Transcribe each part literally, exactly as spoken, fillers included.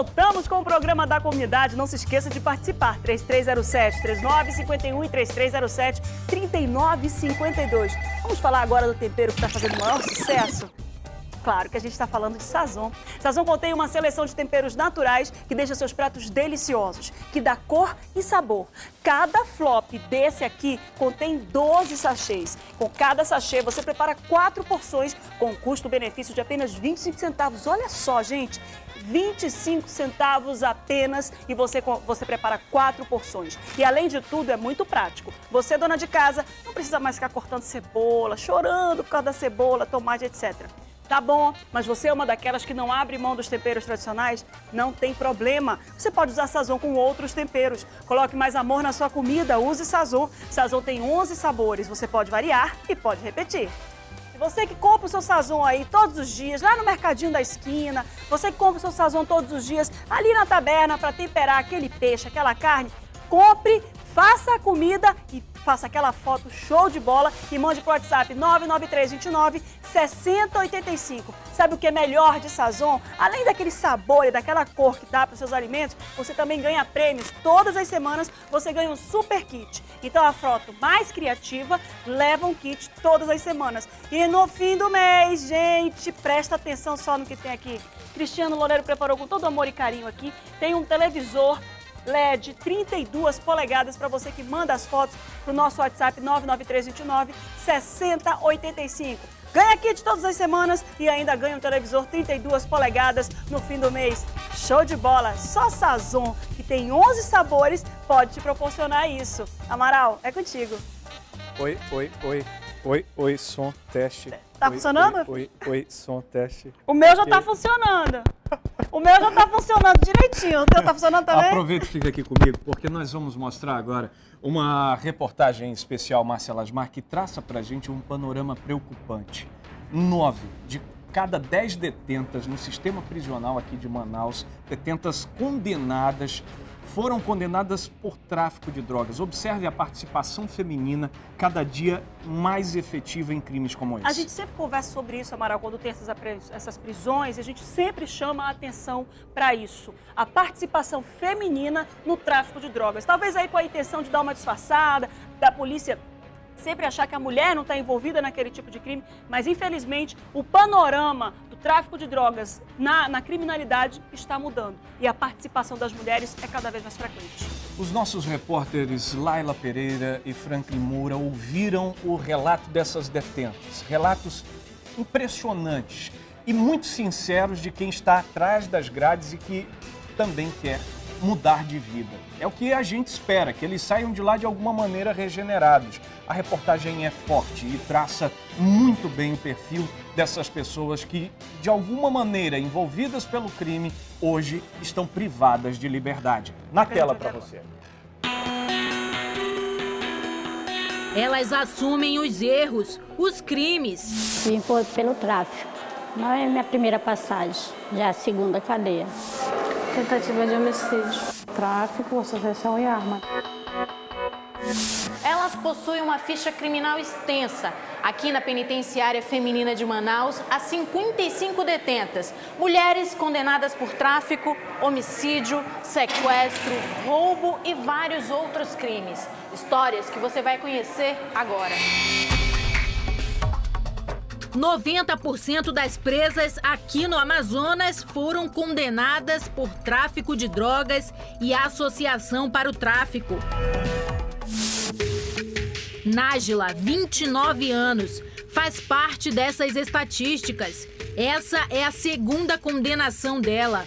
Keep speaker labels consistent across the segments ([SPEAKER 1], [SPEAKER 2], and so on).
[SPEAKER 1] voltamos com o programa da comunidade. Não se esqueça de participar. três três zero sete, três nove cinco um e três três zero sete, três nove cinco dois. Vamos falar agora do tempero que está fazendo o maior sucesso? Claro que a gente está falando de Sazon. Sazon contém uma seleção de temperos naturais que deixa seus pratos deliciosos, que dá cor e sabor. Cada flop desse aqui contém doze sachês. Com cada sachê você prepara quatro porções com um custo-benefício de apenas vinte e cinco centavos. Olha só, gente, vinte e cinco centavos apenas e você, você prepara quatro porções. E além de tudo, é muito prático. Você, dona de casa, não precisa mais ficar cortando cebola, chorando por causa da cebola, tomate, etcétera. Tá bom, mas você é uma daquelas que não abre mão dos temperos tradicionais? Não tem problema. Você pode usar Sazon com outros temperos. Coloque mais amor na sua comida, use Sazon. Sazon tem onze sabores, você pode variar e pode repetir. E você que compra o seu Sazon aí todos os dias, lá no mercadinho da esquina, você que compra o seu Sazon todos os dias, ali na taberna para temperar aquele peixe, aquela carne, compre, faça a comida e faça aquela foto show de bola e mande para o WhatsApp nove nove três dois nove, seis zero oito cinco. Sabe o que é melhor de Sazon? Além daquele sabor e daquela cor que dá para os seus alimentos, você também ganha prêmios. Todas as semanas você ganha um super kit. Então a frota mais criativa leva um kit todas as semanas. E no fim do mês, gente, presta atenção só no que tem aqui. Cristiano Loureiro preparou com todo amor e carinho aqui. Tem um televisor L E D trinta e duas polegadas para você que manda as fotos para o nosso WhatsApp nove nove três dois nove, seis zero oito cinco. Ganha kit todas as semanas e ainda ganha um televisor trinta e duas polegadas no fim do mês. Show de bola! Só Sazon, que tem onze sabores, pode te proporcionar isso. Amaral, é contigo.
[SPEAKER 2] Oi, oi, oi, oi, oi, som, teste.
[SPEAKER 1] Tá
[SPEAKER 2] oi,
[SPEAKER 1] funcionando?
[SPEAKER 2] Oi, oi, oi, som, teste.
[SPEAKER 1] O meu já
[SPEAKER 2] Ok.
[SPEAKER 1] tá funcionando. O meu já tá funcionando direitinho. O teu tá funcionando também?
[SPEAKER 2] Aproveita e fica aqui comigo, porque nós vamos mostrar agora uma reportagem especial, Márcia Lasmar, que traça pra gente um panorama preocupante. Nove de cada dez detentas no sistema prisional aqui de Manaus, detentas condenadas, foram condenadas por tráfico de drogas. Observe a participação feminina cada dia mais efetiva em crimes como esse.
[SPEAKER 1] A gente sempre conversa sobre isso, Amaral, quando tem essas, essas prisões, a gente sempre chama a atenção para isso. A participação feminina no tráfico de drogas. Talvez aí com a intenção de dar uma disfarçada, da polícia sempre achar que a mulher não está envolvida naquele tipo de crime, mas infelizmente o panorama do tráfico de drogas na, na criminalidade está mudando e a participação das mulheres é cada vez mais frequente.
[SPEAKER 2] Os nossos repórteres Laila Pereira e Franklin Moura ouviram o relato dessas detentas, relatos impressionantes e muito sinceros de quem está atrás das grades e que também quer mudar de vida. É o que a gente espera, que eles saiam de lá de alguma maneira regenerados. A reportagem é forte e traça muito bem o perfil dessas pessoas que, de alguma maneira, envolvidas pelo crime, hoje estão privadas de liberdade. Na tela para você.
[SPEAKER 3] Elas assumem os erros, os crimes.
[SPEAKER 4] Vim por- pelo tráfico. Não é minha primeira passagem, já é a segunda cadeia.
[SPEAKER 5] Tentativa de homicídio, tráfico, associação e arma.
[SPEAKER 6] Elas possuem uma ficha criminal extensa. Aqui na Penitenciária Feminina de Manaus, há cinquenta e cinco detentas. Mulheres condenadas por tráfico, homicídio, sequestro, roubo e vários outros crimes. Histórias que você vai conhecer agora.
[SPEAKER 3] noventa por cento das presas aqui no Amazonas foram condenadas por tráfico de drogas e associação para o tráfico. Nájila, vinte e nove anos, faz parte dessas estatísticas. Essa é a segunda condenação dela.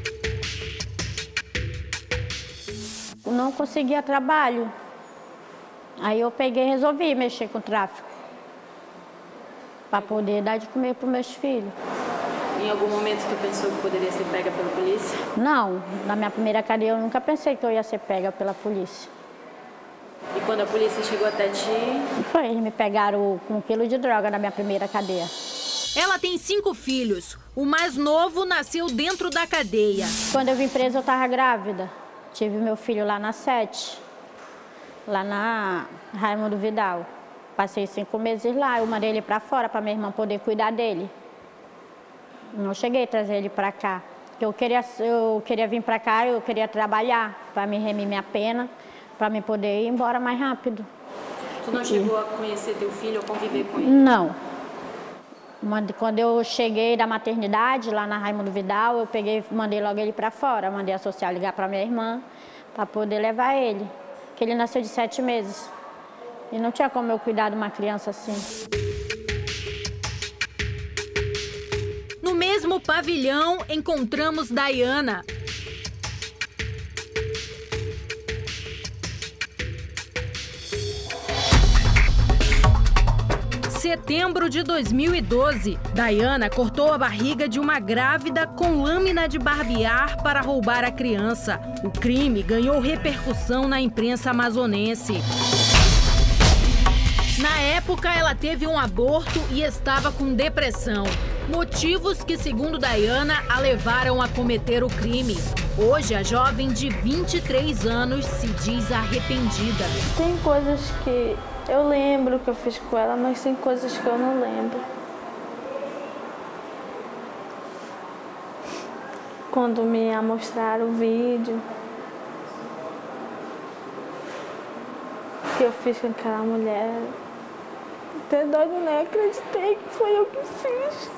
[SPEAKER 4] Não conseguia trabalho. Aí eu peguei e resolvi mexer com o tráfico. Para poder dar de comer para os meus filhos.
[SPEAKER 6] Em algum momento tu pensou que poderia ser pega pela polícia?
[SPEAKER 4] Não, na minha primeira cadeia eu nunca pensei que eu ia ser pega pela polícia.
[SPEAKER 6] E quando a polícia chegou até ti?
[SPEAKER 4] Foi, eles me pegaram com um quilo de droga na minha primeira cadeia.
[SPEAKER 3] Ela tem cinco filhos. O mais novo nasceu dentro da cadeia.
[SPEAKER 4] Quando eu vim presa eu estava grávida. Tive meu filho lá na sete, lá na Raimundo Vidal. Passei cinco meses lá, eu mandei ele para fora para minha irmã poder cuidar dele. Não cheguei a trazer ele para cá. Eu queria, eu queria vir para cá, eu queria trabalhar para me remir minha pena, para me poder ir embora mais rápido.
[SPEAKER 6] Tu não chegou a conhecer teu filho ou conviver com ele?
[SPEAKER 4] Não. Quando eu cheguei da maternidade, lá na Raimundo Vidal, eu peguei, mandei logo ele para fora. Mandei a social ligar para minha irmã, para poder levar ele. Que ele nasceu de sete meses. E não tinha como eu cuidar de uma criança assim.
[SPEAKER 3] No mesmo pavilhão, encontramos Dayana. Setembro de dois mil e doze, Dayana cortou a barriga de uma grávida com lâmina de barbear para roubar a criança. O crime ganhou repercussão na imprensa amazonense. Na época, ela teve um aborto e estava com depressão. Motivos que, segundo Dayana, a levaram a cometer o crime. Hoje, a jovem de vinte e três anos se diz arrependida.
[SPEAKER 5] Tem coisas que eu lembro que eu fiz com ela, mas tem coisas que eu não lembro. Quando me mostraram o vídeo que eu fiz com aquela mulher, até dói, eu nem acreditei que foi eu que fiz.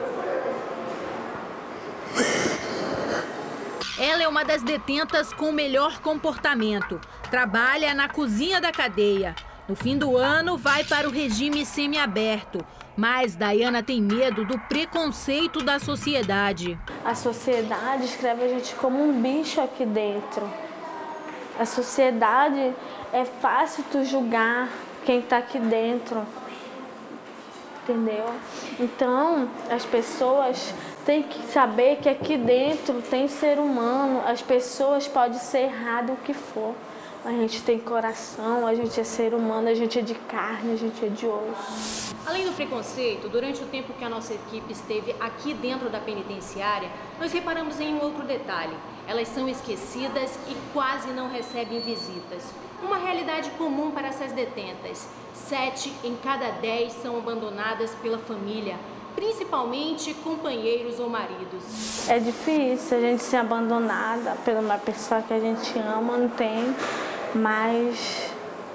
[SPEAKER 3] Ela é uma das detentas com o melhor comportamento. Trabalha na cozinha da cadeia. No fim do ano, vai para o regime semiaberto. Mas Dayana tem medo do preconceito da sociedade.
[SPEAKER 5] A sociedade escreve a gente como um bicho aqui dentro. A sociedade, é fácil tu julgar quem está aqui dentro. Entendeu? Então, as pessoas têm que saber que aqui dentro tem ser humano. As pessoas podem ser errado o que for. A gente tem coração, a gente é ser humano, a gente é de carne, a gente é de osso.
[SPEAKER 6] Além do preconceito, durante o tempo que a nossa equipe esteve aqui dentro da penitenciária, nós reparamos em um outro detalhe. Elas são esquecidas e quase não recebem visitas. Uma realidade comum para essas detentas. Sete em cada dez são abandonadas pela família, principalmente companheiros ou maridos.
[SPEAKER 5] É difícil a gente ser abandonada por uma pessoa que a gente ama, não tem, mas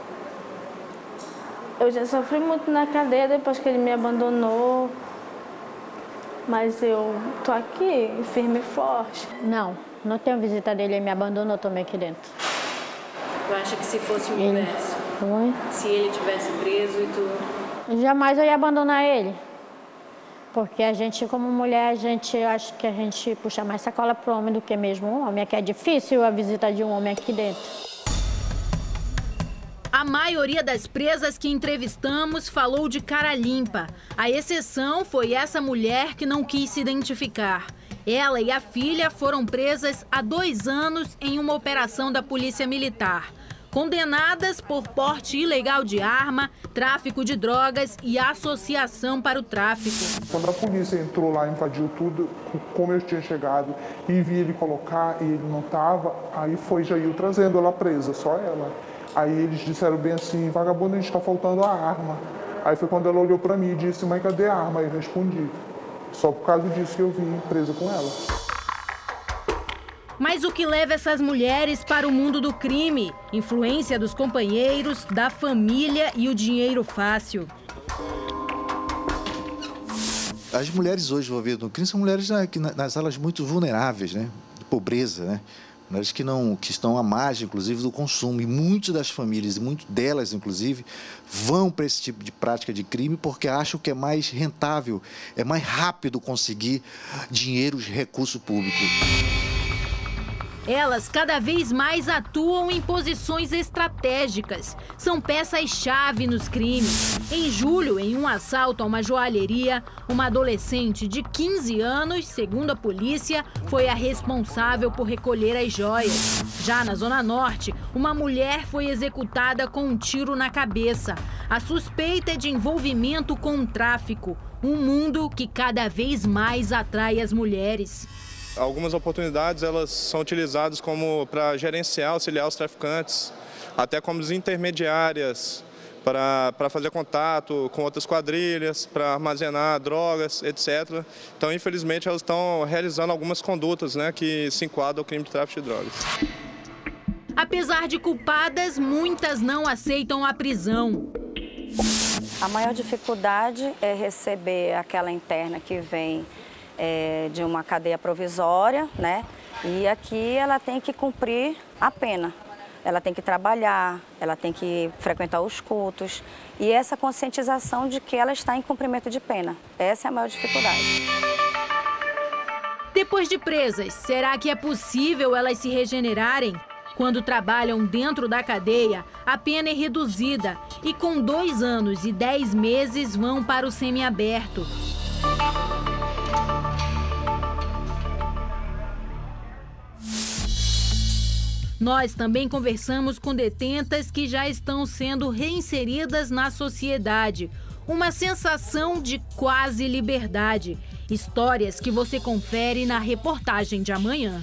[SPEAKER 5] eu já sofri muito na cadeia depois que ele me abandonou, mas eu tô aqui, firme e forte.
[SPEAKER 4] Não, não tenho visita dele, ele me abandonou também aqui dentro.
[SPEAKER 6] Tu acha que se fosse o
[SPEAKER 4] Ele...
[SPEAKER 6] inverso,
[SPEAKER 4] Foi?
[SPEAKER 6] se ele tivesse preso e tu...
[SPEAKER 4] Jamais eu ia abandonar ele. Porque a gente, como mulher, a gente acho que a gente puxa mais sacola pro homem do que mesmo um homem. É que é difícil a visita de um homem aqui dentro.
[SPEAKER 3] A maioria das presas que entrevistamos falou de cara limpa. A exceção foi essa mulher que não quis se identificar. Ela e a filha foram presas há dois anos em uma operação da Polícia Militar. Condenadas por porte ilegal de arma, tráfico de drogas e associação para o tráfico.
[SPEAKER 7] Quando a polícia entrou lá, invadiu tudo, como eu tinha chegado, e vi ele colocar e ele não estava, aí foi Jair trazendo ela presa, só ela. Aí eles disseram bem assim, vagabundo, a gente está faltando a arma. Aí foi quando ela olhou para mim e disse, mãe, cadê a arma? Aí eu respondi. Só por causa disso que eu vim presa com ela.
[SPEAKER 3] Mas o que leva essas mulheres para o mundo do crime? Influência dos companheiros, da família e o dinheiro fácil.
[SPEAKER 8] As mulheres hoje envolvidas no crime são mulheres nas alas muito vulneráveis, né? De pobreza, né? Mulheres que, não, que estão à margem, inclusive, do consumo. E muitas das famílias, e muitas delas, inclusive, vão para esse tipo de prática de crime porque acham que é mais rentável, é mais rápido conseguir dinheiro e recurso público.
[SPEAKER 3] Elas cada vez mais atuam em posições estratégicas. São peças-chave nos crimes. Em julho, em um assalto a uma joalheria, uma adolescente de quinze anos, segundo a polícia, foi a responsável por recolher as joias. Já na Zona Norte, uma mulher foi executada com um tiro na cabeça. A suspeita é de envolvimento com o tráfico, um mundo que cada vez mais atrai as mulheres.
[SPEAKER 9] Algumas oportunidades elas são utilizadas como para gerenciar, auxiliar os traficantes, até como intermediárias para fazer contato com outras quadrilhas, para armazenar drogas, etcétera. Então, infelizmente, elas estão realizando algumas condutas, né, que se enquadram ao crime de tráfico de drogas.
[SPEAKER 3] Apesar de culpadas, muitas não aceitam a prisão.
[SPEAKER 10] A maior dificuldade é receber aquela interna que vem é, de uma cadeia provisória, né? E aqui ela tem que cumprir a pena. Ela tem que trabalhar, ela tem que frequentar os cultos. E essa conscientização de que ela está em cumprimento de pena. Essa é a maior dificuldade.
[SPEAKER 3] Depois de presas, será que é possível elas se regenerarem? Quando trabalham dentro da cadeia, a pena é reduzida e com dois anos e dez meses vão para o semiaberto. Nós também conversamos com detentas que já estão sendo reinseridas na sociedade. Uma sensação de quase liberdade. Histórias que você confere na reportagem de amanhã.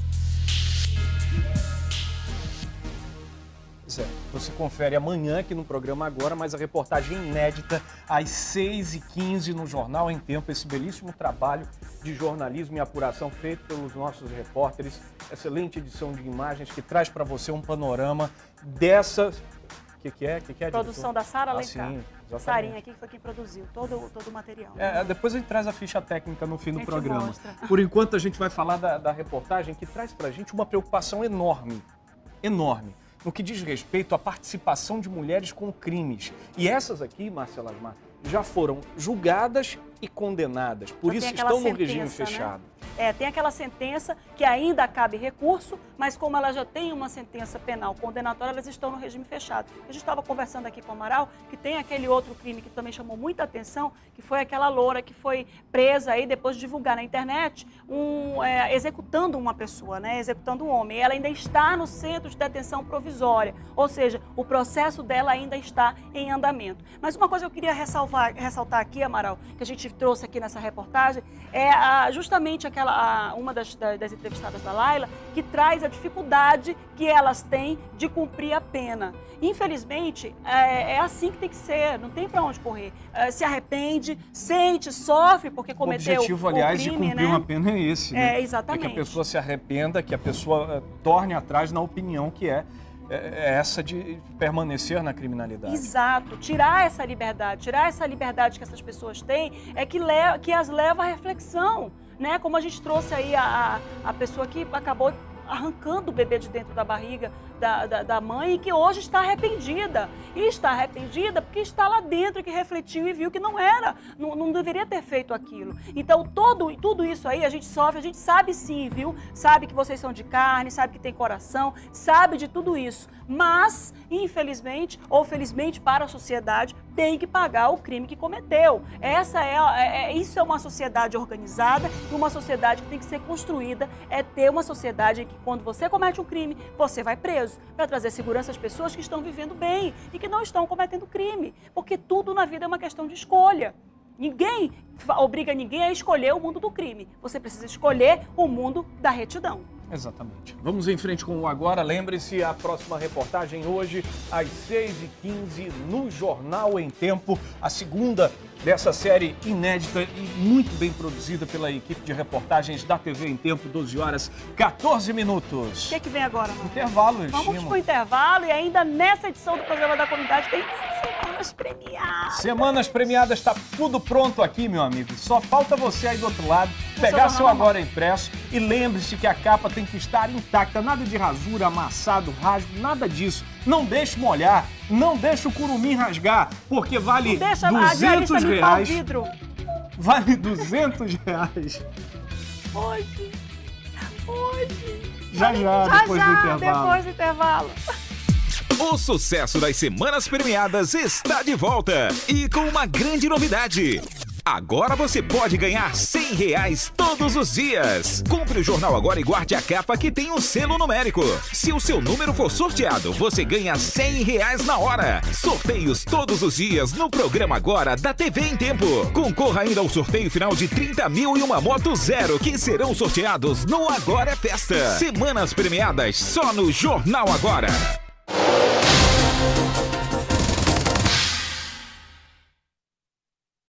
[SPEAKER 2] Você confere amanhã aqui no programa Agora, mas a reportagem inédita às seis e quinze no Jornal em Tempo. Esse belíssimo trabalho de jornalismo e apuração feito pelos nossos repórteres. Excelente edição de imagens que traz para você um panorama dessa... O que, que é? Que que é,
[SPEAKER 1] produção da Sara Alencar.
[SPEAKER 2] Ah,
[SPEAKER 1] Sarinha aqui que foi quem produziu todo, todo o material.
[SPEAKER 2] É, depois a gente traz a ficha técnica no fim do programa.
[SPEAKER 1] Mostra.
[SPEAKER 2] Por enquanto a gente vai falar da, da reportagem que traz para a gente uma preocupação enorme, enorme, no que diz respeito à participação de mulheres com crimes. E essas aqui, Marcela Asmar, já foram julgadas e condenadas. Por
[SPEAKER 1] Já
[SPEAKER 2] isso
[SPEAKER 1] estão
[SPEAKER 2] estão no regime fechado.
[SPEAKER 1] Né? É, tem aquela sentença que ainda cabe recurso, mas como ela já tem uma sentença penal condenatória, elas estão no regime fechado. A gente estava conversando aqui com o Amaral, que tem aquele outro crime que também chamou muita atenção, que foi aquela loura que foi presa aí depois de divulgar na internet, um, é, executando uma pessoa, né, executando um homem. Ela ainda está no centro de detenção provisória, ou seja, o processo dela ainda está em andamento. Mas uma coisa que eu queria ressalvar, ressaltar aqui, Amaral, que a gente trouxe aqui nessa reportagem, é a, justamente aquela A, uma das, das entrevistadas da Laila, que traz a dificuldade que elas têm de cumprir a pena. Infelizmente, é, é assim que tem que ser, não tem para onde correr. É, se arrepende, sente, sofre porque cometeu o
[SPEAKER 2] objetivo, aliás,
[SPEAKER 1] crime,
[SPEAKER 2] de cumprir
[SPEAKER 1] né?
[SPEAKER 2] uma pena é esse, né?
[SPEAKER 1] É, exatamente.
[SPEAKER 2] É que a pessoa se arrependa, que a pessoa uh, torne atrás na opinião que é é essa de permanecer na criminalidade.
[SPEAKER 1] Exato. Tirar essa liberdade, tirar essa liberdade que essas pessoas têm é que, leva, que as leva à reflexão, né? Como a gente trouxe aí a, a pessoa que acabou arrancando o bebê de dentro da barriga da, da, da mãe e que hoje está arrependida. E está arrependida porque está lá dentro, que refletiu e viu que não era, não, não deveria ter feito aquilo. Então, todo, tudo isso aí a gente sofre, a gente sabe sim, viu? Sabe que vocês são de carne, sabe que tem coração, sabe de tudo isso. Mas, infelizmente, ou felizmente para a sociedade, tem que pagar o crime que cometeu. Essa é, é, é, isso é uma sociedade organizada e uma sociedade que tem que ser construída, é ter uma sociedade em que quando você comete um crime, você vai preso, para trazer segurança às pessoas que estão vivendo bem e que não estão cometendo crime. Porque tudo na vida é uma questão de escolha. Ninguém obriga ninguém a escolher o mundo do crime. Você precisa escolher o mundo da retidão.
[SPEAKER 2] Exatamente. Vamos em frente com o Agora. Lembre-se, a próxima reportagem hoje, às seis e quinze, no Jornal em Tempo. A segunda dessa série inédita e muito bem produzida pela equipe de reportagens da T V em Tempo, doze horas, quatorze minutos.
[SPEAKER 1] O que é que vem agora, mano?
[SPEAKER 2] Intervalo, Regina.
[SPEAKER 1] Vamos pro intervalo e ainda nessa edição do programa da comunidade tem Semanas Premiadas.
[SPEAKER 2] Semanas Premiadas, está tudo pronto aqui, meu amigo. Só falta você aí do outro lado pegar seu Agora impresso e lembre-se que a capa tem que estar intacta, nada de rasura, amassado, rasgo, nada disso. Não deixe molhar, não deixe o curumim rasgar, porque vale
[SPEAKER 1] deixa
[SPEAKER 2] duzentos reais.
[SPEAKER 1] O vidro.
[SPEAKER 2] Vale duzentos reais.
[SPEAKER 1] Hoje, hoje.
[SPEAKER 2] Já já,
[SPEAKER 1] já,
[SPEAKER 2] depois
[SPEAKER 1] já,
[SPEAKER 2] do intervalo.
[SPEAKER 1] Depois do intervalo.
[SPEAKER 11] O sucesso das Semanas Premiadas está de volta e com uma grande novidade. Agora você pode ganhar cem reais todos os dias. Compre o Jornal Agora e guarde a capa que tem um selo numérico. Se o seu número for sorteado, você ganha cem reais na hora. Sorteios todos os dias no programa Agora da T V em Tempo. Concorra ainda ao sorteio final de trinta mil e uma moto zero que serão sorteados no Agora é Festa. Semanas Premiadas só no Jornal Agora.